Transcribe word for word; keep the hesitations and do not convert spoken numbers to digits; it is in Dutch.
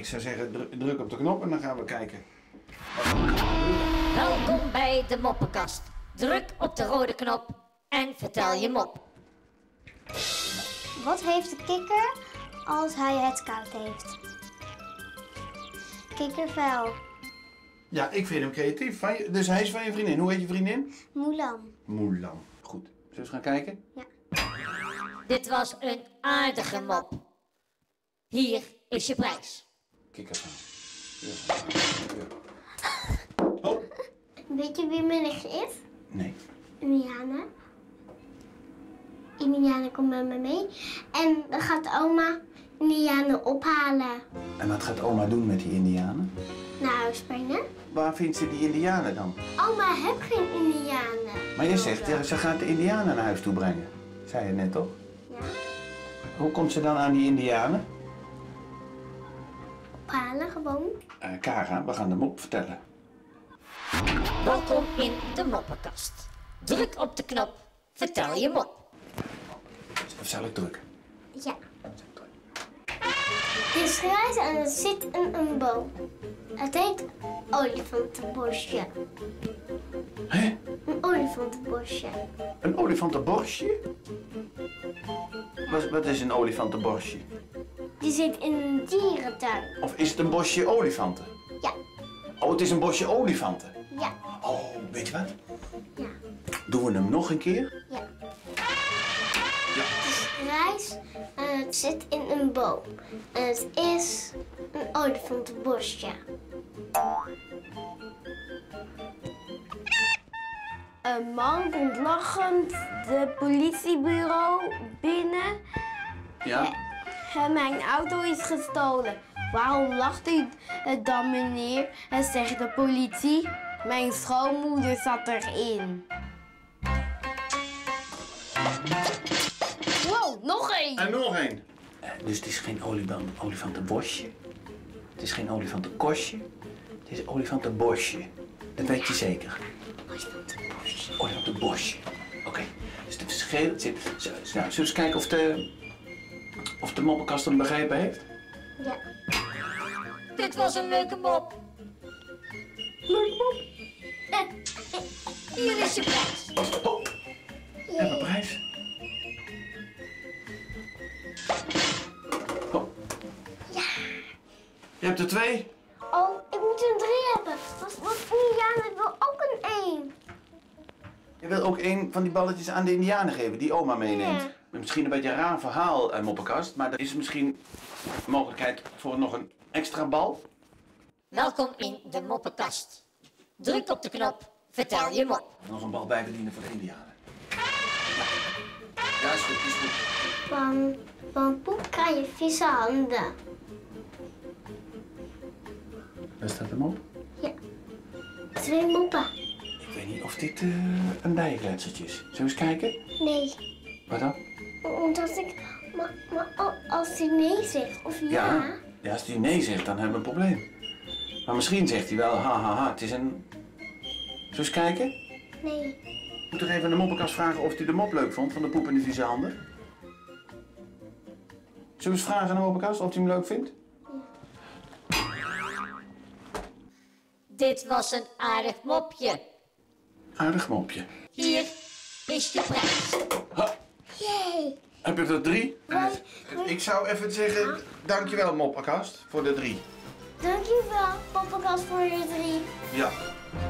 zou zeggen, dru druk op de knop en dan gaan we kijken. Welkom bij de moppenkast. Druk op de rode knop en vertel je mop. Wat heeft de kikker als hij het koud heeft? Kikkervel. Ja, ik vind hem creatief. Van je, dus hij is van je vriendin. Hoe heet je vriendin? Mulan. Mulan. Goed. Zullen we eens gaan kijken? Ja. Dit was een aardige mop. Hier is je prijs. Kikkervel. Ja. Ja. Oh. Weet je wie mijn nichtje is? Nee. Indiana. Indiana komt met me mee. En dan gaat oma Indiana ophalen. En wat gaat oma doen met die indianen? Naar huis brengen. Waar vindt ze die indianen dan? Oma heeft geen Indianen. Maar je zegt, ja, ze gaat de indianen naar huis toe brengen. Zei je net toch? Ja. Hoe komt ze dan aan die indianen? Ophalen gewoon. Uh, Kara, we gaan de mop vertellen. Welkom in de moppenkast. Druk op de knop, vertel je mop. Of zal ik drukken? Ja. Het is grijs en het zit in een boom. Het heet olifantenbosje. Hé? Een olifantenbosje. Een olifantenborstje? Wat, wat is een olifantenborstje? Die zit in een dierentuin. Of is het een bosje olifanten? Ja. Oh, het is een bosje olifanten. Ja. Oh, weet je wat? Ja. Doen we hem nog een keer? Ja. Ja. Het is grijs en het zit in een boom. En het is een olifantenbosje. Een man komt lachend de politiebureau binnen. Ja? En mijn auto is gestolen. Waarom lacht u dan, meneer? En zegt de politie. Mijn schoonmoeder zat erin. Wow, nog één! En nog één. Uh, dus het is geen olifant, olifantenbosje. Het is geen olifantenkostje. Het is olifantenbosje. Dat weet je zeker. Olifantenbosje. Olifantenbosje. Oké. Okay. Dus het verschil zit. Zo, nou, zullen we eens kijken of de, of de moppenkast hem begrepen heeft? Ja. Dit was een leuke mop. Leuke mop. Eh, Hier is je prijs. Oh. En mijn prijs. Oh. Ja. Je hebt er twee. Oh, ik moet er drie hebben. Want, want Indiana wil ook een één. Je wil ook een van die balletjes aan de indianen geven die oma meeneemt. Ja. Misschien een beetje een raar verhaal, uh, moppenkast, maar er is misschien mogelijkheid voor nog een extra bal. Welkom in de moppenkast. Druk op de knop, vertel je mop. Nog een bal bijbedienen voor de indianen. Ja, is goed, is goed. Van, van poep krijg je vieze handen. Waar staat hem op? Ja. Twee moppen. Ik weet niet of dit uh, een dijkletsertje is. Zullen we eens kijken? Nee. Wat dan? Omdat ik... Maar, maar als hij nee zegt, of ja... Ja, ja, als hij nee zegt, dan hebben we een probleem. Maar misschien zegt hij wel, ha, ha, ha, het is een... Zullen we eens kijken? Nee. Ik moet toch even aan de moppenkast vragen of hij de mop leuk vond van de poep in de vieze handen? Zullen we eens vragen aan de moppenkast of hij hem leuk vindt? Dit was een aardig mopje. Aardig mopje. Hier is je prijs. Ha. Jee. Heb je er drie? Wij- Ik zou even zeggen, dankjewel moppenkast voor de drie. Dankjewel, poppenkast, voor je drie. Ja.